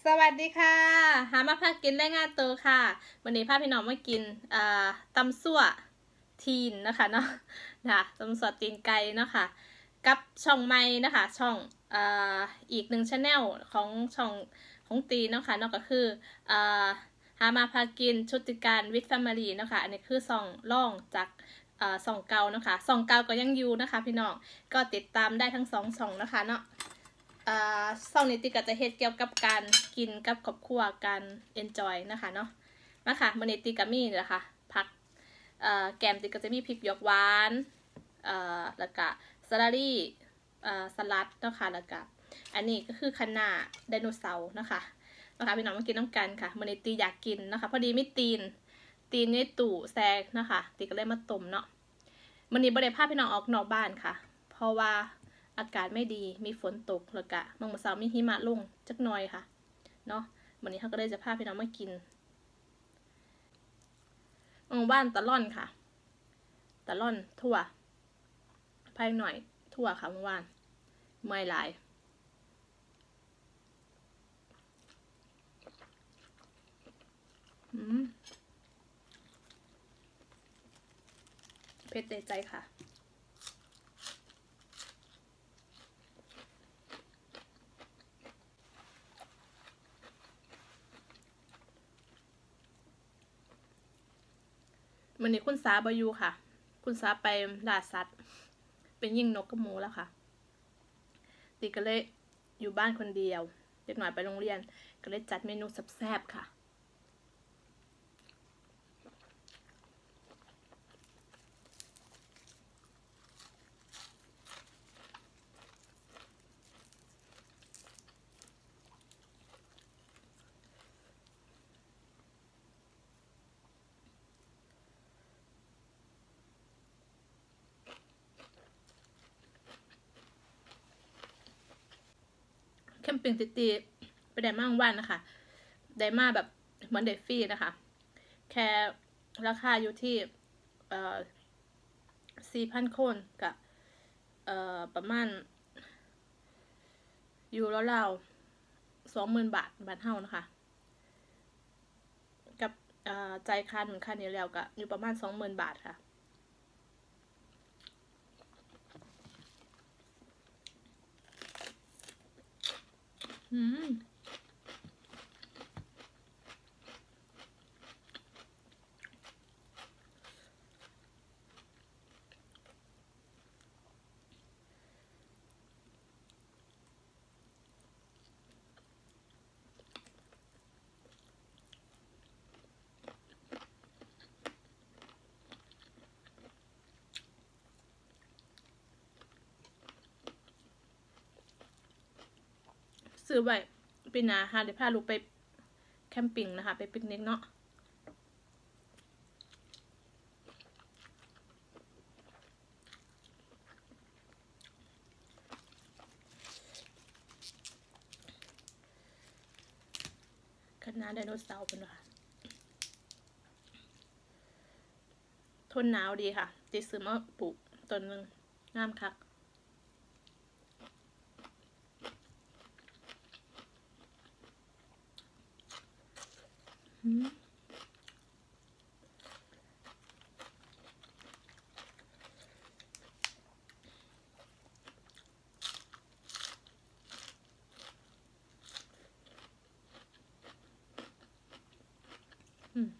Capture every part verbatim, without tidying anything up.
สวัสดีค่ะหามาพากินได้ง่ายตัวค่ะวันนี้พาพี่น้องมากินอ่าตำซั่วทีนนะคะเนาะนะคะตำซั่วตีนไก่เนาะค่ะกับช่องใหม่นะคะช่องอ่าอีกหนึ่งชาแนลของช่องของตีนเนาะค่ะเนาะก็คืออ่าหามาพากินชุติการวิทแฟมิลี่เนาะค่ะอันนี้คือส่องล่องจากอ่าส่องเก่าเนาะค่ะส่องเก่าก็ยังอยู่นะคะพี่น้องก็ติดตามได้ทั้งสองช่องนะคะเนาะอ่าช่องนี้ติก็จะเฮ็ดเกี่ยวกับการกินกับครอบครัวการเอนจอยนะคะเนาะมาค่ะมื้อนี้ติก็มีนี่แหละค่ะผักเอ่อแกมติก็จะมีพริกหยวกหวานเอ่อแล้วก็สลัดรี่เอ่อสลัดเนาะค่ะแล้วก็อันนี้ก็คือคะน้าไดโนเสาร์นะคะนะคะพี่น้องมากินน้ำกันค่ะมื้อนี้ติอยากกินนะคะพอดีมีตีนตีนในตู้แซกนะคะติก็เลยมาต้มเนาะมื้อนี้บ่ได้พาพี่น้องออกนอกบ้านค่ะเพราะว่าอากาศไม่ดีมีฝนตกแล้วก็เมื่อเช้ามีหิมะลงจักหน่อยค่ะเนาะวันนี้เขาก็เลยจะพาพี่น้องมากินอืมบ้านตะล่อนค่ะตะล่อนทั่วภายหน่อยทั่วค่ะเมื่อวานเมื่อยหลายอืมเผ็ดใจค่ะวันนี้คุณสาบอยู่ค่ะคุณสาไปล่าสัตว์เป็นยิงนกกับหมูแล้วค่ะติก็เลยอยู่บ้านคนเดียวเด็กหน่อยไปโรงเรียนก็เลยจัดเมนูแซ่บๆค่ะแคมปิ้งติตีไปได้มาวันนะคะได้มาแบบเหมือนเดฟฟี่นะคะแค่ราคาอยู่ที่เอ่อสี่พันคนกับเอ่อประมาณอยู่แล้วเราสองหมื่นบาทบาทเท่านะคะกับเอ่อใจคาหนึ่งคันนี้แล้วก็อยู่ประมาณสองหมื่นบาทค่ะอืมซื้อไว้ปีหน้าค่ะเดี๋ยวพาลูกไปแคมปิ้งนะคะไปปิกนิกเนาะคณะไดโนเสาร์เป็นค่ะทนหนาวดีค่ะติซื้อมาปลูกต้นหนึ่งงามค่ะอืมอืม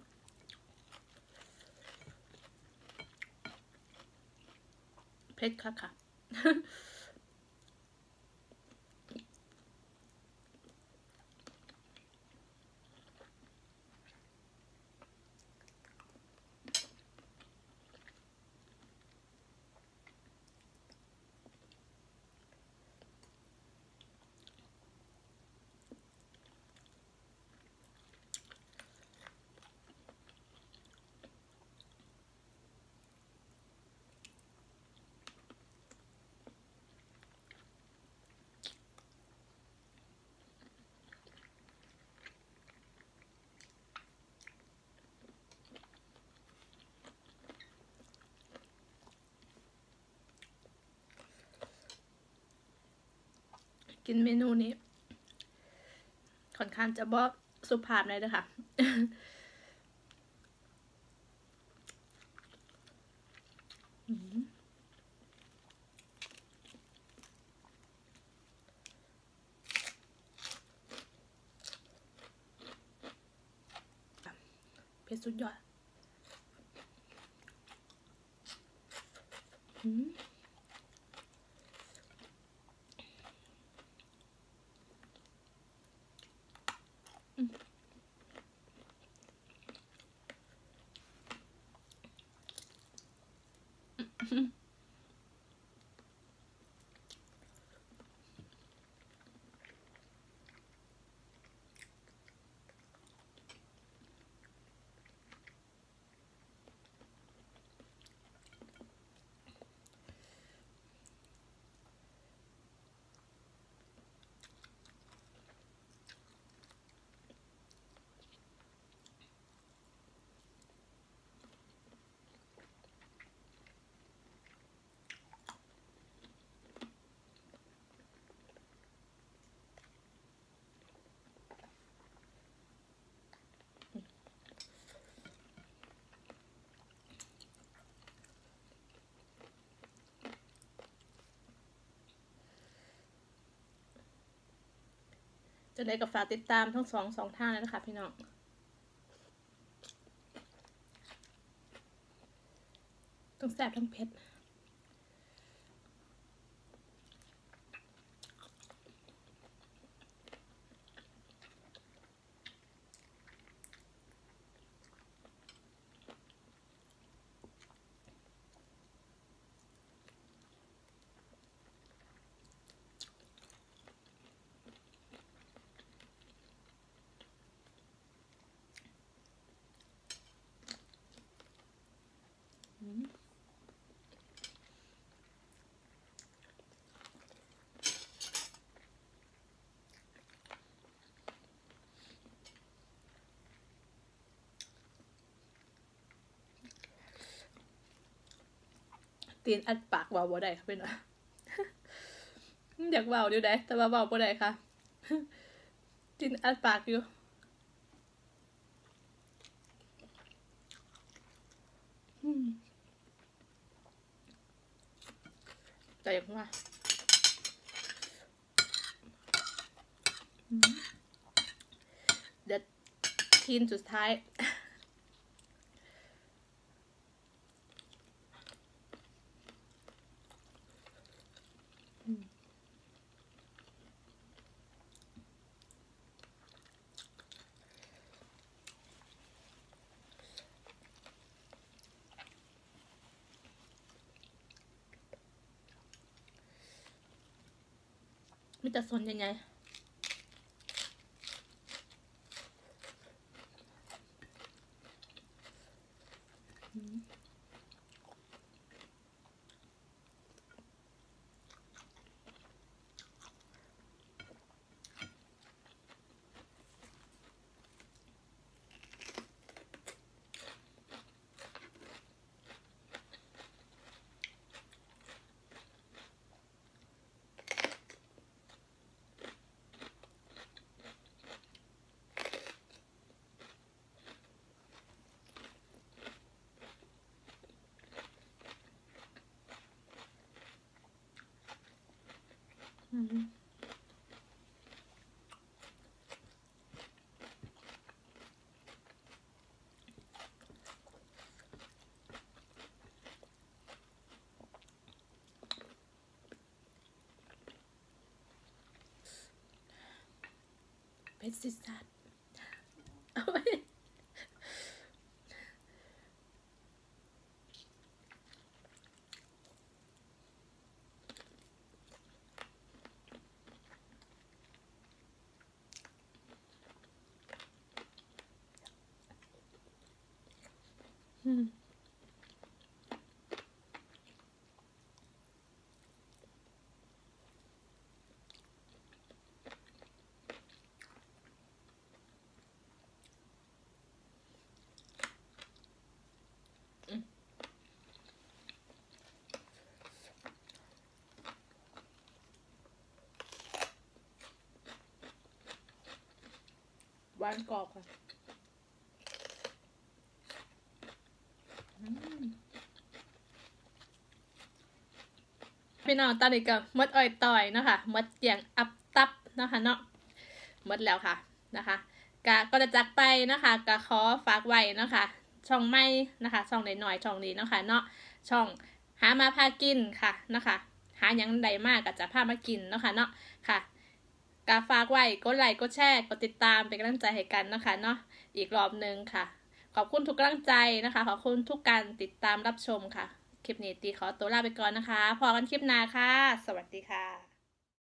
เผ็ดค่ะค่ะกินเมนูนี้ค่อนข้างจะบ่สุภาพเลยเด้อค่ะเผ็ดสุดยอดอืมจะได้กับฝากติดตามทั้งสองสองทางเลยนะคะพี่น้องทั้งแซ่บทั้งเผ็ดตีนอัดปากเบาบ่ได้ค่ะพี่น้องอยากเบาอยู่ได้แต่ว่าเบาบ่ได้ค่ะตีนอัดปากอยู่แต่ยังว่าเดี๋ยวทีนสุดท้ายมีแต่สนยังไงเป็นสิสัตว์เอาไว้อืมวานกรอบค่ะพี่น้องตอนนี้ก็มดอ้อยต่อยนะคะมดเตียงอับตับนะคะเนาะมดแล้วค่ะนะคะกะก็จะจักไปนะคะกะขอฝากไว้นะคะช่องไม่นะคะช่องหน่อยๆช่องนี้นะคะเนาะช่องหามาพากินค่ะนะคะหายังใดมากก็จะพามากินเนาะค่ะเนาะค่ะกะฝากไว้กดไลค์กดแชร์กดติดตามเป็นกำลังใจให้กันนะคะเนาะอีกรอบนึงค่ะขอบคุณทุกกำลังใจนะคะขอบคุณทุกการติดตามรับชมค่ะคลิปนี้ตีขอตัวลาไปก่อนนะคะพอกันคลิปหน้าค่ะสวัสดีค่ะ